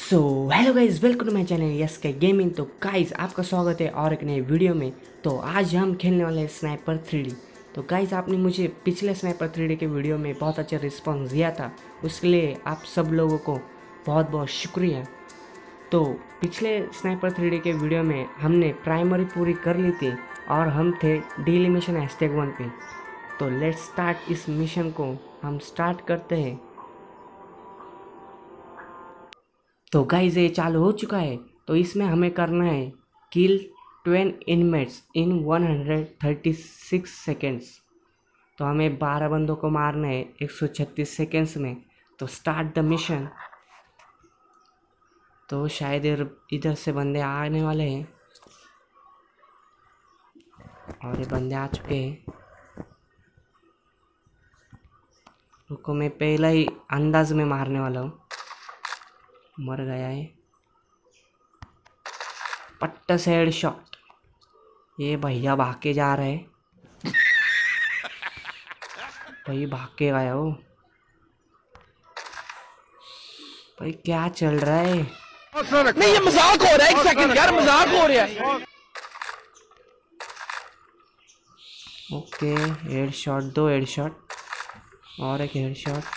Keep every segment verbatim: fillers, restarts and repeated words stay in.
So hello guys, welcome to my channel yes K gaming. तो guys आपका स्वागत है और एक नए वीडियो में। तो आज हम खेलने वाले हैं स्नाइपर थ्री डी। तो गाइज आपने मुझे पिछले स्नाइपर थ्री डी के वीडियो में बहुत अच्छा रिस्पांस दिया था, उसके लिए आप सब लोगों को बहुत बहुत शुक्रिया। तो पिछले स्नाइपर थ्री डी के वीडियो में हमने प्राइमरी पूरी कर ली थी और हम थे डेली मिशन हैशटैग वन पे। तो लेट्स स्टार्ट इस मिशन को, हम स्टार्ट करते हैं। तो गाइज ये चालू हो चुका है। तो इसमें हमें करना है kill twelve inmates in one hundred thirty six seconds. तो हमें बारह बंदों को मारना है एक सौ छत्तीस सेकेंड्स में। तो स्टार्ट द मिशन। तो शायद इधर से बंदे आने वाले हैं और ये बंदे आ चुके हैं। रुको, मैं पहला ही अंदाज में मारने वाला हूँ। मर गया है पट्टा से हेड शॉट। ये भैया भाग के जा रहे हैं। भाई भाग के गया हो भाई, क्या चल रहा है? नहीं, ये मजाक हो रहा है। एक सेकंड यार, मजाक हो रहा है। ओके, हेड शॉट दो, हेड शॉट और एक हेड शॉट।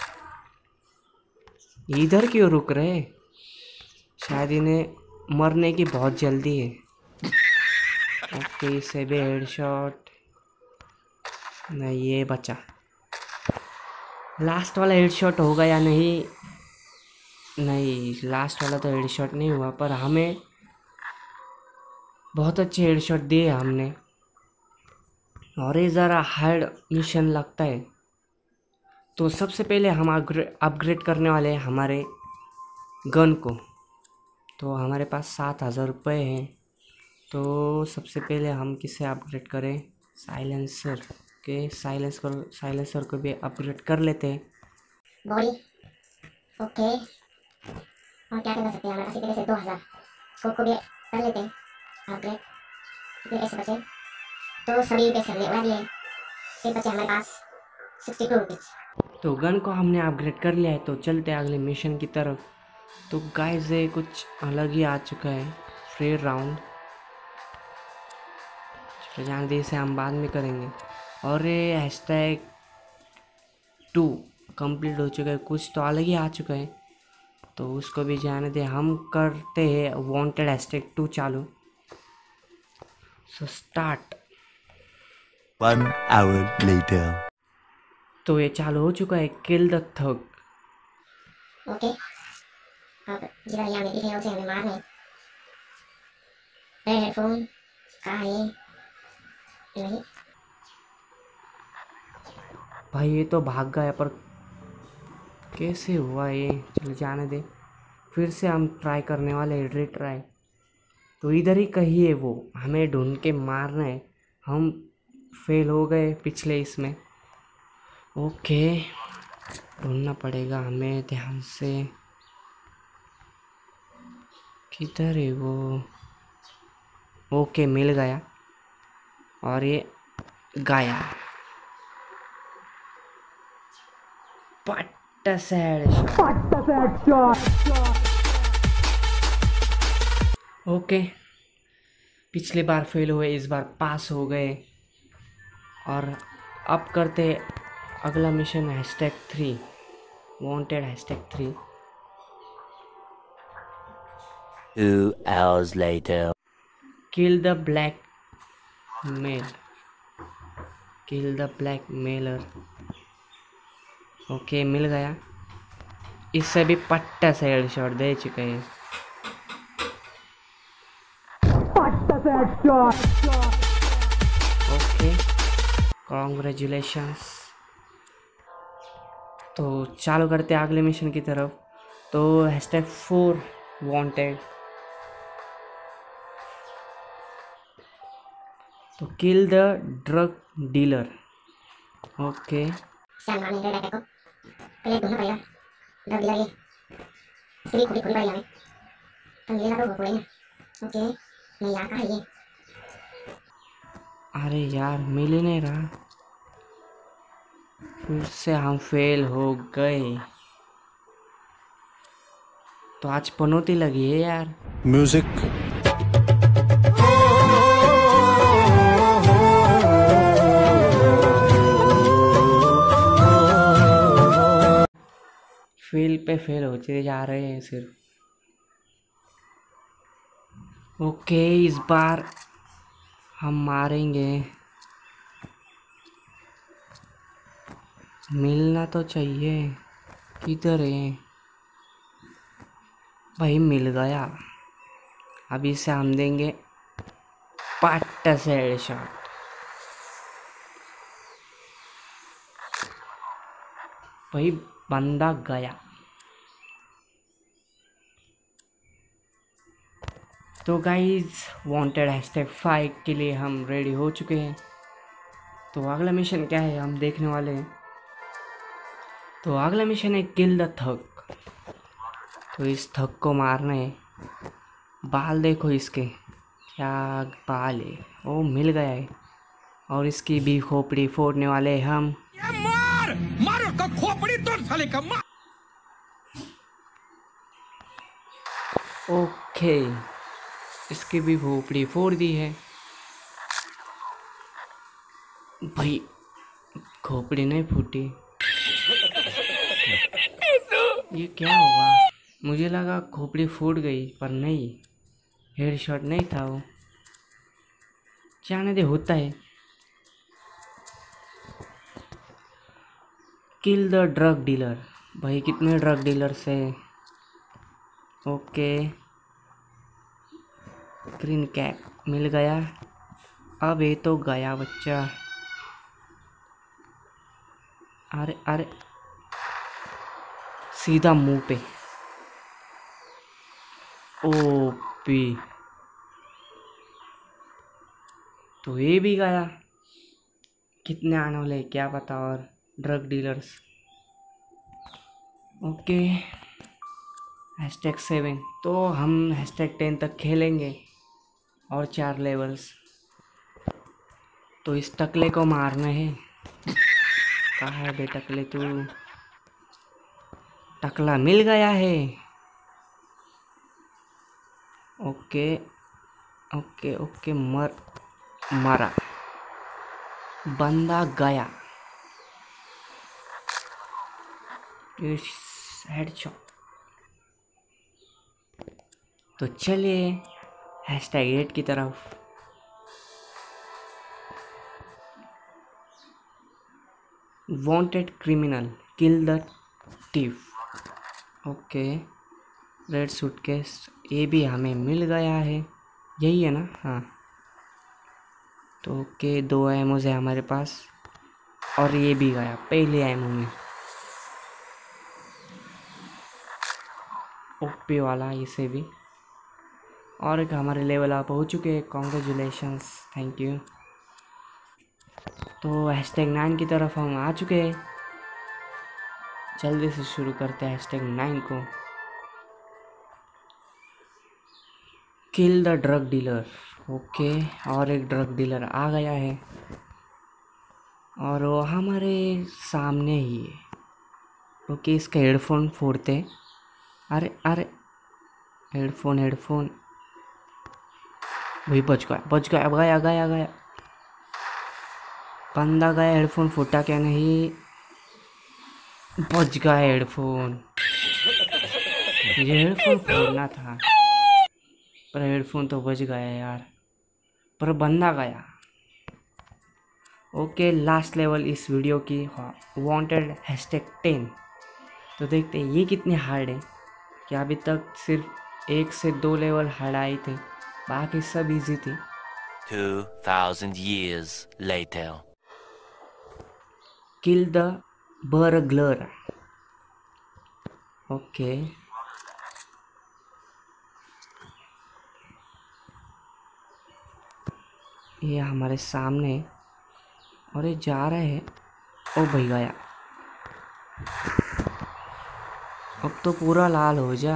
इधर क्यों रुक रहे? शायद इन्हें मरने की बहुत जल्दी है। ओके, इसे भी हेड शॉट। नहीं, ये बचा। लास्ट वाला हेड शॉट होगा या नहीं? नहीं, लास्ट वाला तो हेड शॉट नहीं हुआ, पर हमें बहुत अच्छे हेड शॉट दिए हमने। और ये ज़रा हार्ड मिशन लगता है। तो सबसे पहले हम अपग्रेड करने वाले हैं हमारे गन को। तो हमारे पास सात हज़ार रुपये हैं। तो सबसे पहले हम किसे अपग्रेड करें? साइलेंसर के साइलेंसर साइलेंसर को भी अपग्रेड कर लेते हैं। बॉडी ओके, और क्या कर सकते हैं? हमारे पास इतने से दो हज़ार स्कोप को भी कर लेते हैं अपग्रेड। कितने पैसे बचे? तो सभी पैसे हमने उड़ा दिए। फिर बचे हमारे पास सिक्सटी टू रुपीज़। तो गन को हमने अपग्रेड कर लिया है। तो चलते हैं अगले मिशन की तरफ। तो गाइस ये कुछ अलग ही आ चुका है, फ्री राउंड। चलो जान दे, इसे हम बाद में करेंगे। और ये हैशटैग टू कंप्लीट हो चुका है, कुछ तो अलग ही आ चुका है, तो उसको भी जाने दे। हम करते हैं वांटेड हैशटैग टू चालू। So start. One hour later. तो ये चालू हो चुका है, किल द थग। ओके, अब जिधर यहाँ में दिखे हैं उसे हमें मारना है। रेड हेडफोन कहाँ है? नहीं, भाई ये तो भाग गया, पर कैसे हुआ ये? चलो जाने दे, फिर से हम ट्राई करने वाले हैं, रीट्राई। तो इधर ही कहीं है वो, हमें ढूंढ के मारना है। हम फेल हो गए पिछले इसमें। ओके, ढूंढना पड़ेगा हमें ध्यान से। किधर है वो? ओके, मिल गया और ये गाया। पट्टा से हेडशॉट। ओके, पिछली बार फेल हुए, इस बार पास हो गए। और अब करते अगला mission hashtag three, wanted hashtag three. Two hours later. Kill the black mail, kill the black mailer. Okay, मिल गया। इससे भी पट्टा से हेडशॉट दे चुके हैं। Okay, congratulations. तो चालू करते हैं अगले मिशन की तरफ। तो हैशटैग फोर वांटेड। तो kill the drug dealer. Okay, इससे हम मारने रेड अटैक को पहले ढूंढना पड़ेगा। ड्रग डीलर ये सीढ़ी खुली खुली पड़ी हमें, तो मिलेगा तो वो पड़ेगा। ओके, नहीं यार, कहाँ है ये? अरे यार, मिल ही नहीं रहा। फिर से हम फेल हो गए। तो आज पनौती लगी है यार। म्यूजिक। फेल पे फेल होते जा रहे हैं सिर्फ। ओके इस बार हम मारेंगे। मिलना तो चाहिए। किधर है भाई? मिल गया। अब इसे हम देंगे पट्ट से हेडशॉट। भाई बंदा गया। तो गाइज वांटेड हैशटैग फाइव के लिए हम रेडी हो चुके हैं। तो अगला मिशन क्या है हम देखने वाले हैं। तो अगला मिशन है किल द थग। तो इस थग को मारना है। बाल देखो इसके, क्या बाल है। ओ मिल गया है। और इसकी भी खोपड़ी फोड़ने वाले हैं हम। मार मार उसका खोपड़ी तोड़ साले का मार। ओके इसकी भी खोपड़ी फोड़ दी है। भाई खोपड़ी नहीं फूटी। ये क्या हुआ? मुझे लगा खोपड़ी फूट गई पर नहीं, हेडशॉट नहीं था वो। जाने दे, होता है। Kill the drug dealer. भाई कितने ड्रग डीलर्स है। ओके ग्रीन कैप मिल गया। अब ये तो गया बच्चा। अरे अरे सीधा मुंह पे। ओपी तो ये भी गया। कितने आने वाले क्या पता। और drug dealers. Okay hashtag seven. तो हम हैशटैग टेन तक खेलेंगे और चार लेवल्स। तो इस टकले को मारना है। कहाँ है बे टकले तू? टकला मिल गया है। ओके ओके ओके मर मरा। बंदा गया। हेडशॉट। तो चलिए हैशटैग एट की तरफ। Wanted criminal kill the thief. Okay red suitcase. ये भी हमें मिल गया है। यही है ना? हाँ। तो ओके दो एमोज है हमारे पास। और ये भी गया पहले एमओ में। ओपी वाला इसे भी। और एक हमारे लेवल अप हो चुके हैं। Congratulations, thank you. तो हैशटैग नाइन की तरफ हम आ चुके हैं। जल्दी से शुरू करते हैं हैशटैग नाइन को। Kill the drug dealer. Okay और एक ड्रग डीलर आ गया है और वो हमारे सामने ही है। ओके इसका हेडफोन फोड़ते। अरे अरे हेडफोन हेडफोन वही बच गया बच गया गया गया गया। बंदा गया। हेडफोन फूटा क्या? नहीं बच गया हेडफोन। ये हेडफोन फोड़ना था पर हेडफोन तो बच गया यार। पर बंदा गया। ओके लास्ट लेवल इस वीडियो की वांटेड हैशटैग टेन। तो देखते हैं ये कितने हार्ड है। कि अभी तक सिर्फ एक से दो लेवल हार्ड आए थे, बाकी सब इजी थे। Two thousand years later. Kill the burglar. Okay ये हमारे सामने और ये जा रहे हैं। ओ भाई गया। अब तो पूरा लाल हो जा।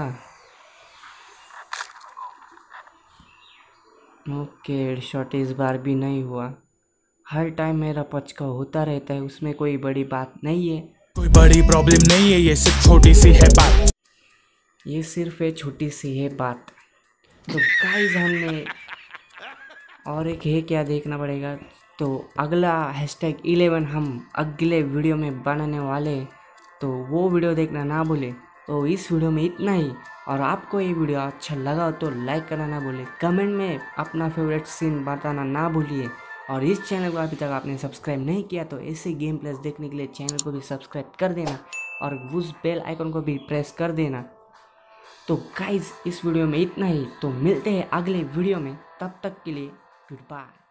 ओके हेडशॉट इस बार भी नहीं हुआ। हर टाइम मेरा पचका होता रहता है, उसमें कोई बड़ी बात नहीं है। कोई बड़ी प्रॉब्लम नहीं है, ये सिर्फ छोटी सी है बात। ये सिर्फ एक छोटी सी है बात। तो गाइस हमने और एक है क्या देखना पड़ेगा। तो अगला हैशटैग इलेवन हम अगले वीडियो में बनाने वाले, तो वो वीडियो देखना ना भूले। तो इस वीडियो में इतना ही, और आपको ये वीडियो अच्छा लगा तो लाइक करना ना भूले, कमेंट में अपना फेवरेट सीन बताना ना भूलिए, और इस चैनल को अभी तक आपने सब्सक्राइब नहीं किया तो ऐसे गेम प्लेस देखने के लिए चैनल को भी सब्सक्राइब कर देना और उस बेल आइकन को भी प्रेस कर देना। तो गाइज इस वीडियो में इतना ही, तो मिलते हैं अगले वीडियो में, तब तक के लिए गुड बाय।